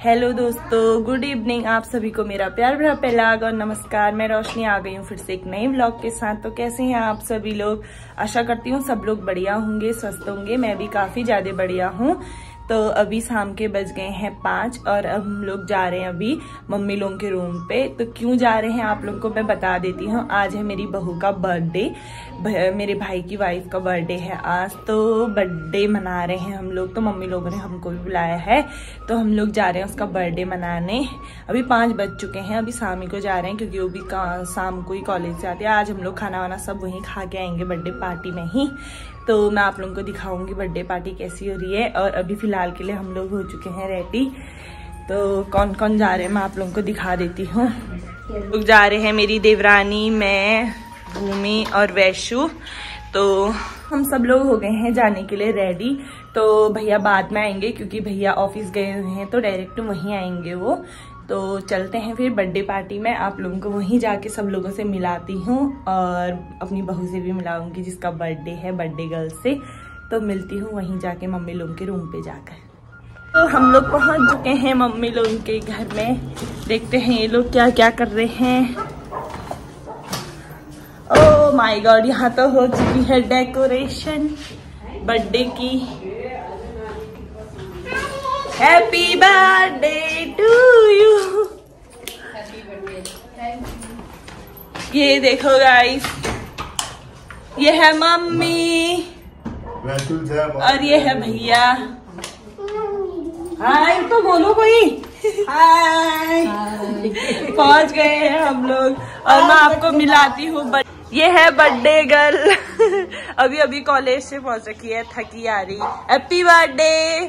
Hello दोस्तों, good evening. आप सभी को मेरा प्यार भरा पहलाग और नमस्कार। मैं रोशनी आ गई हूँ फिर से एक नए व्लॉग के साथ। तो कैसे हैं आप सभी लोग? आशा करती हूँ सब लोग बढ़िया होंगे, स्वस्थ होंगे। मैं भी काफी ज्यादा बढ़िया हूँ। तो अभी शाम के बज गए हैं 5 और अब हम लोग जा रहे हैं अभी मम्मी लोगों के रूम पे। तो क्यों जा रहे हैं आप लोगों को मैं बता देती हूँ। आज है मेरी बहू का बर्थडे, मेरे भाई की वाइफ का बर्थडे है आज। तो बर्थडे मना रहे हैं हम लोग। तो मम्मी लोगों ने हमको भी बुलाया है, तो हम लोग जा रहे हैं उसका बर्थडे मनाने। अभी 5 बज चुके हैं, अभी शाम ही को जा रहे हैं क्योंकि वो भी शाम को ही कॉलेज से आते हैं। आज हम लोग खाना वाना सब वहीं खा के आएंगे बर्थडे पार्टी में ही। तो मैं आप लोगों को दिखाऊंगी बर्थडे पार्टी कैसी हो रही है। और अभी फिलहाल के लिए हम लोग हो चुके हैं रेडी। तो कौन कौन जा रहे हैं मैं आप लोगों को दिखा देती हूँ। लोग जा रहे हैं मेरी देवरानी, मैं, भूमि और वैशु। तो हम सब लोग हो गए हैं जाने के लिए रेडी। तो भैया बाद में आएंगे क्योंकि भैया ऑफिस गए हुए हैं, तो डायरेक्ट वहीं आएंगे वो। तो चलते हैं फिर बर्थडे पार्टी में। आप लोगों को वहीं जाके सब लोगों से मिलाती हूँ और अपनी बहू से भी मिलाऊंगी जिसका बर्थडे है, बर्थडे गर्ल से। तो मिलती हूँ वहीं जाके मम्मी लोगों के रूम पे जाकर। तो हम लोग पहुंच चुके हैं मम्मी लोगों के घर में। देखते हैं ये लोग क्या क्या कर रहे हैं। ओह माय गॉड, यहाँ तो हो चुकी है डेकोरेशन बर्थडे की। Happy birthday to you. ये देखो गाइस, ये है मम्मी और ये है भैया। हाय तो बोलो कोई। हाय, पहुंच गए हैं हम लोग और मैं आपको मिलाती हूँ। ये है बर्थडे गर्ल। अभी अभी कॉलेज से पहुंच रखी है, थकी आ रही। Happy birthday.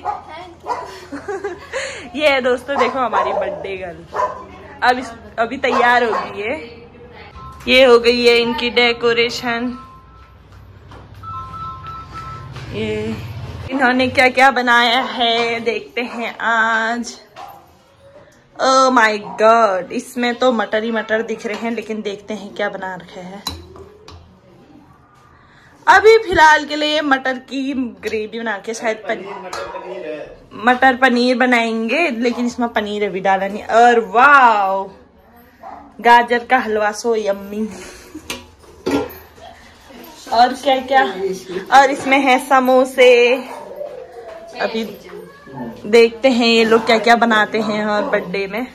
ये है दोस्तों, देखो हमारी बर्थडे गर्ल अभी तैयार हो गई है। ये हो गई है इनकी डेकोरेशन। ये इन्होंने क्या क्या बनाया है देखते हैं आज। ओह माय गॉड, इसमें तो मटर ही मटर दिख रहे हैं, लेकिन देखते हैं क्या बना रखे हैं। अभी फिलहाल के लिए मटर की ग्रेवी बना के शायद मटर पनीर बनाएंगे, लेकिन इसमें पनीर अभी डाला नहीं। और वाव, गाजर का हलवा सो यम्मी। और क्या क्या, और इसमें है समोसे। अभी देखते हैं ये लोग क्या क्या बनाते हैं और बर्थडे में।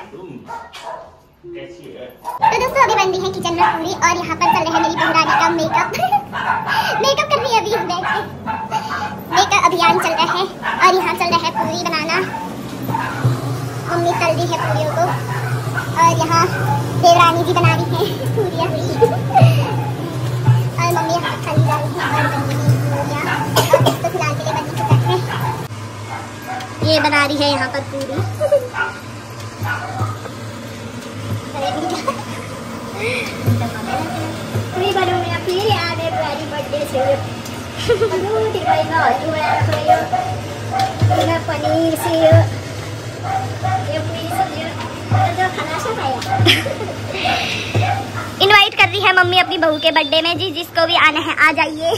तो दोस्तों अभी बन रही है किचन में पूरी और यहाँ पर चल रहा है मेरी बहरानी का मेकअप। मेकअप कर रही है अभी इस बैग पे। मेकअप अभियान चल रहा है और यहाँ चल रहा है पूरी बनाना। मम्मी तल रही है पूरियों को और यहाँ देवरानी जी बना रही है पूरियाँ और मम्मी यहाँ खाली जा रही है और बन रही पूरियाँ। तो फिलहाल के लिए बन चुका है, ये बना रही है यहाँ पर पूरी। फिर याद है तुम्हारी बर्थडे से पनीर से इनवाइट कर रही है मम्मी अपनी बहू के बर्थडे में। जी जिसको भी आना है आ जाइए।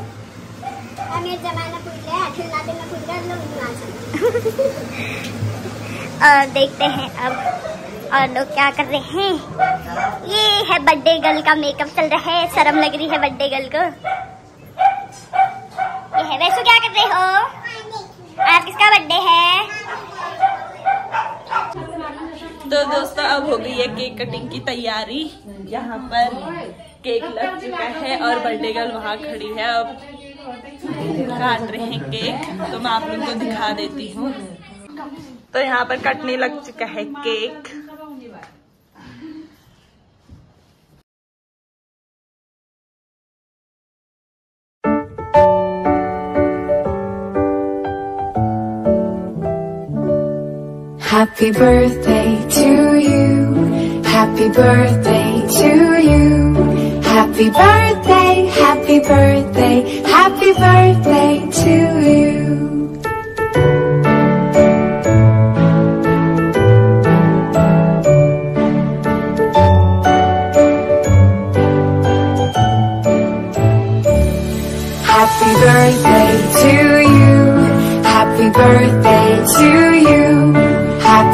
और देखते हैं अब और लोग क्या कर रहे हैं। ये है बर्थडे गर्ल का मेकअप चल रहा है। शर्म लग रही है बर्थडे गर्ल को। ये है वैसे, क्या कर रहे हो आप? किसका बर्थडे है? तो दोस्तों अब हो गई है केक कटिंग की तैयारी। यहाँ पर केक लग चुका है और बर्थडे गर्ल वहाँ खड़ी है। अब काट रहे हैं केक, तो मैं आप लोगों को दिखा देती हूँ। तो यहाँ पर कटने लग चुका है cake. Happy birthday to you. Happy birthday to you. Happy birthday, happy birthday, happy birthday to you. Happy birthday to you. Happy birthday to you.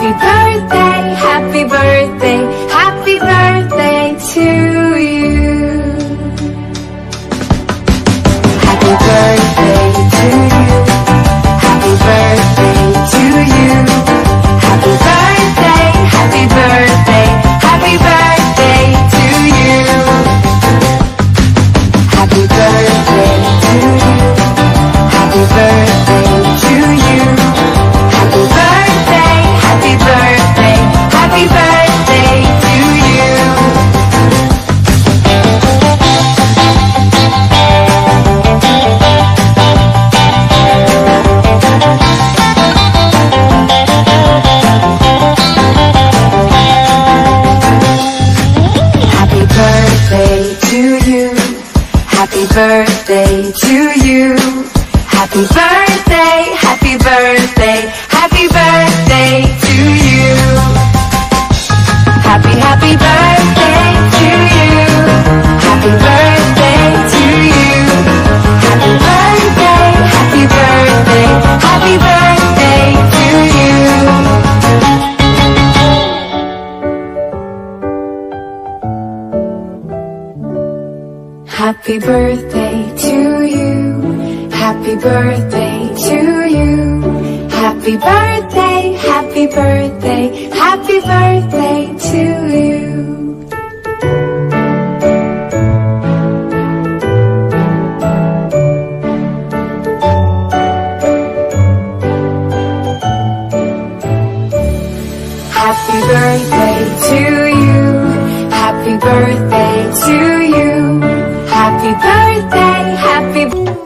birthday to you. Happy birthday, happy birthday, happy birthday to you. Happy, happy birthday to you. Happy birthday to you. Happy birthday, happy birthday, happy birthday to you. Happy birthday to you. Happy birthday to you. Happy birthday, happy birthday, happy birthday to you. Happy birthday to you. Happy birthday to you. Happy birthday, happy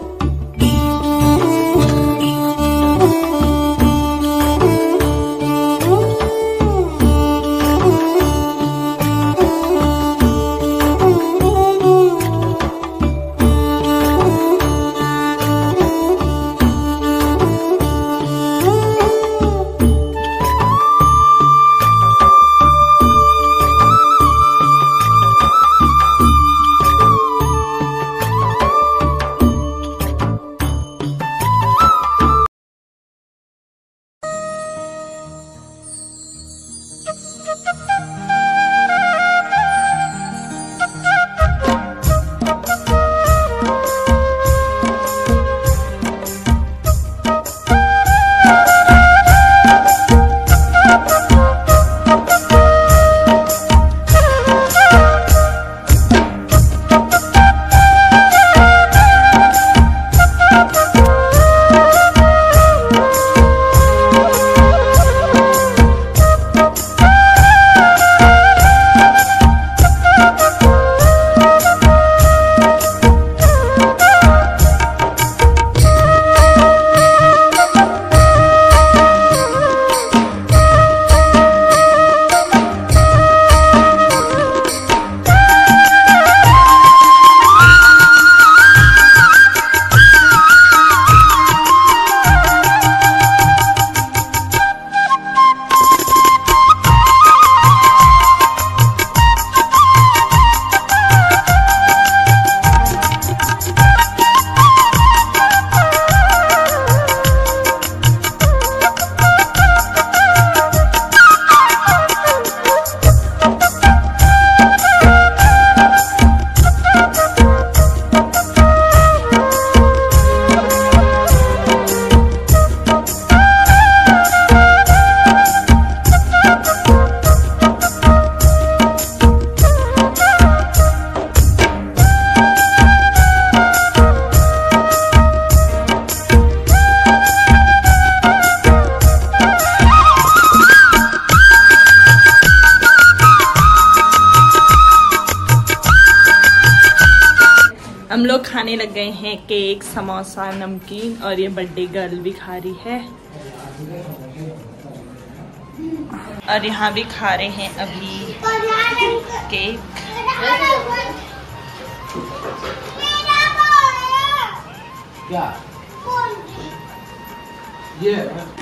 हम लोग खाने लग गए हैं cake, samosa, नमकीन और ये birthday girl भी खा रही है और यहाँ भी खा रहे हैं अभी केक। क्या ये